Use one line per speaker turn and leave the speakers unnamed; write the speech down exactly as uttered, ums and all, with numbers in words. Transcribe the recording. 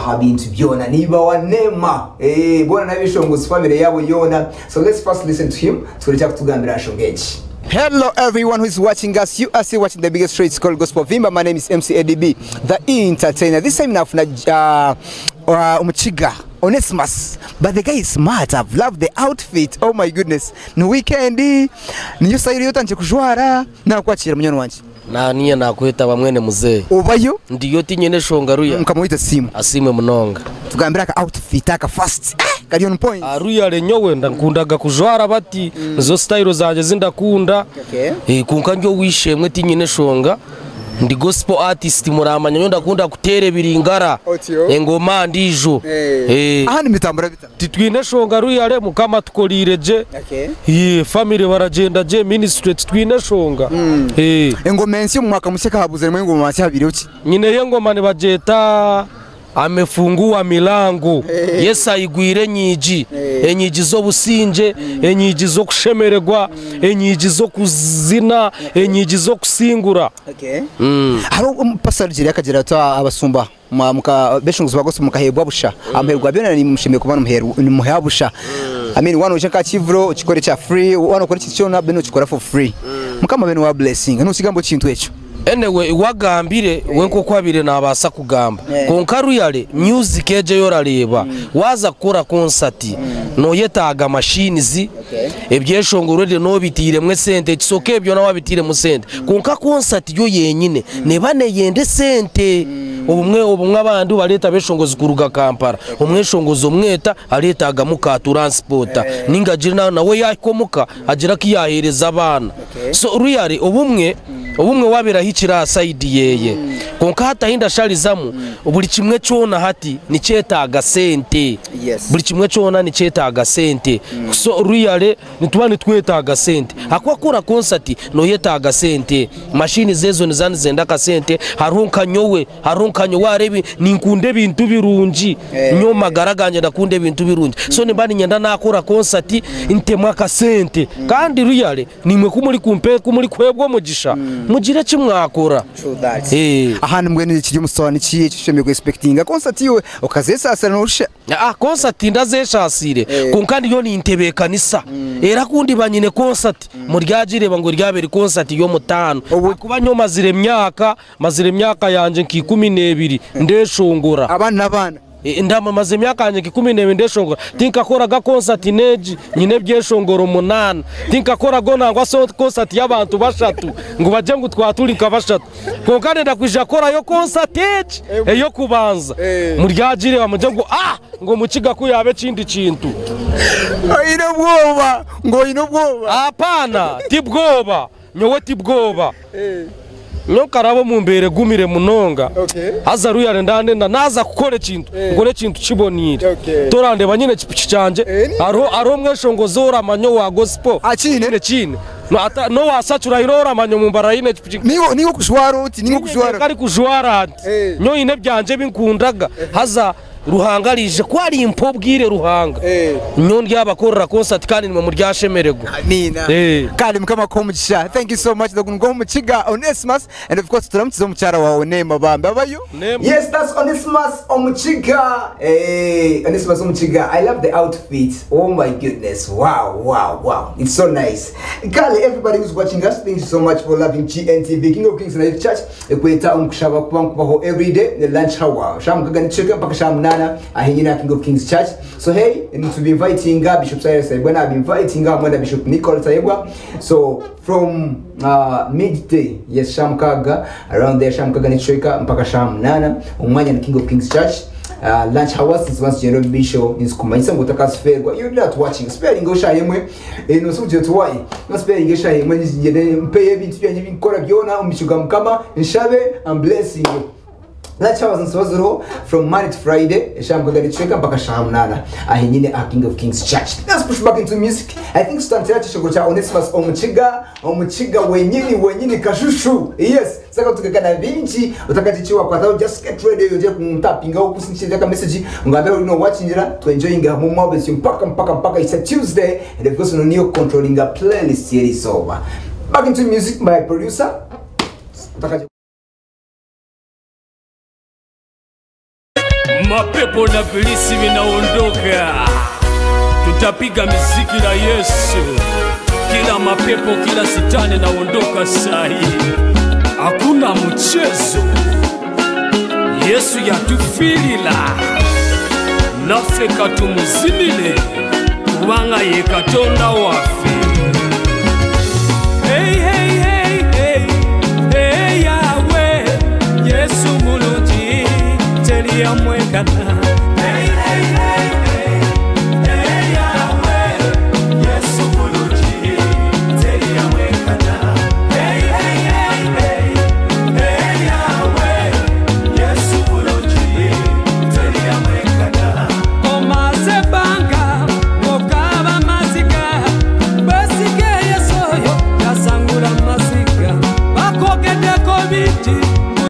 aha bintu byona niba wanema eh bona nabishongoza family yabo yona. So let's first listen to him tureka kutugambira ashongeje. Hello everyone who is watching us. You are still watching the biggest show. It's called Gospel VIMBA. My name is M C A D B, the entertainer. This time now from uh, uh, Omukiga, Onesmus. But the guy is smart. I've loved the outfit. Oh my goodness. No weekend. Niyo sayiri yotanche kujwara na kwakira munyoni wanje.
Na niye nakweta bamwene muzee.
Ubayo?
Ndiyo tinyene shonga ruya.
Mukamuita simu.
Asimwe munonga.
Tugambira ka outfit aka fast. Kari on point.
Aruya renyowe ndakundaga kujwara bati zo style zanje zindakunda.
Okay.
Eh kunka njo wishemwe tinyene shonga. Ndi gospel artist muramanya nyo ndakunda kutere biringara. Engoma ndijo.
Eh. Aha ni mitambura bita.
Titwine shonga ruya re mukama tukolireje.
Okay.
Eh family baragenda je ministry twine shonga. Eh.
Engoma ensi mu mwaka musheka habuze mwe ngoma mansi habiri uki.
Nyine yengoma ne bajeta amefungua milango. Hey. Yesa igwire nyiji. Hey. Enyiji zo businje, hey. Enyiji zo kushemererwa, hey. Enyiji zo kuzina, okay. Enyiji zo kusingura.
Okay. Mm. Haro pastor jiri akagira to abasumba muka beshunguzo bagose mukahebwa busha. Mm. Amherwa byona ni mushimye kubana muheru ni muhabusha. Mm. I mean one ushaka chivro ukikore cha free, one ukore chicho na beno ukikora for free. Mm. Mukama beno wa blessing. Nusigambo chintu echo.
Anyway wagambire wenko kwabire nabasa kugamba konkaru yale music eje yorareba waza kora concert no yetaga machines ebyeshongorode no bitire mwe sente kisoke byo na wabitire mu sente konka concert yo yenyine ne bane yende sente ubumwe ubumwe abandu baleta beshongozi kuruga Kampala umweshongozo mweta aletaga muka transporta ningajira nawe yakomuka agira kiyahereza abana so ruyare ubumwe ubumwe wabira hikira side yeye mm. konka hata hinda shalizamu mm. buri kimwe cyona hati ni cyetaga sente. Yes. Buri kimwe cyona ni cyetaga sente. Mm. So ruyale nitubane twetaga sente mm. akwa kora concert no yetaga sente machine zezo nizani zenda ka sente harunka nyowe harunka nyo warebi ninkunde bintu birunji hey. Nyo magaraganje ndakunde bintu birunji mm. So nibani nyenda nakora concert mm. intemwa ka sente mm. kandi ruyale nimwe kumuri kumpe kumuri kwebwo mugisha mm. mugire kimwakora.
True that. Eh ahantu mwe ni kijyo musoni kiye cyishemye ku expectinga concert yiwe ukazesasa no ushe.
Ah concert ndazeshasire hey. Kunkandi yo ni intebe kanisa mm. Era kundi banyine concert mm. Muryagire bango ryabere concert yo mutano kuba nyo mazire myaka mazire myaka yanje nki kumi n'ebiri mm. Ndeshongora
abana abana
ndama maze myaka yanje kumi n'ebiri ndeshongora tinka kora ga concert neji nyine byeshongoro munana tinka kora go nangwa so concert y'abantu bashatu ngo baje ngo twatulika bashatu konkane ndakwija kora yo concert eji eyo kubanza muryagire bamuje ngo ah ngo mukiga ko yabe kindi kintu
ino bwoba ngo ino bwoba
hapana tibwoba nyowe tibwoba eh no karabo mumbere gumire munonga. Okay. Haza ruyare ndande na naza kukore kintu hey. Ngore kintu kibonire. Okay. Torande banyine kipichi cyanje hey. Aro aro mweshongozora manyo wa gospel
achine
chine no ata no wasachura irora manyo mumbara ine kipichi
nigo nigo kushwara uti nigo kushwara
kari kushwara hey. Nyo ine byanje binkundaga hey. Haza ruhangarije kwari impobwire ruhanga eh nyo ndyabakorera concert kandi ni mu ryashemerego
amina eh kandi mukama ko mugisha. Thank you so much ngo Mukiga Onesmus and of course turamutse mu cyara wawe nema bambe abayo. Yes, that's Onesmus Omukiga. Eh Onesmus Omukiga, I love the outfit. Oh my goodness, wow wow wow, it's so nice. Kale everybody who's watching us, thank you so much for loving G N T V King of Kings Live Church. Ekweta umkushaba kubaho every day the lunch hour shamukaga ni cheka mpaka shamu ahinyina King of Kings Church. So hey, I need to be inviting uh, Bishop Cyrus Saibwana. I'm inviting uh, Mwenda Bishop Nicole Saibwa. So from uh, midday, yes, Shamkaga, around there Shamkaga Nichoika mpaka Sham Nana, umwanya na King of Kings Church. Uh, lunch hours is once General Bishop in Skumaisa ngotaka spare. You're not watching. Spare ngo shayemwe. Eh no suje twai. No spare ngo shayemwe njide mpeye bintu byanje binkora byona umishuga mukama nshabe and blessing you. Lunch hours in Swazero from Monday to Friday. Sham Gagari Cheka mpaka Sham Nana. Ahinyine a King of Kings Church. Let's push back into music. I think stanzia chishogocha Onesmus Omukiga, Omukiga wenyini wenyini kashushu. Yes. Saka tukakana binchi utakachichiwa kwa sababu just get ready yoje kumtapinga huko sincheza message ngabe you know watching jira to enjoying a moment mpaka mpaka mpaka it's a Tuesday and of course no new controlling a playlist here is over. Back into music by producer.
mapepo na bilisi vinaondoka. Tutapiga miziki la Yesu. Kila mapepo, kila sitani naondoka sahi. Hakuna mchezo. Yesu yatufilila. Naffe katumuzinile. Kubanga ye Katonda waffe. Hey, hey, hey, hey. Hey, Yahweh. Yesu mulungi. Teri yamwekana.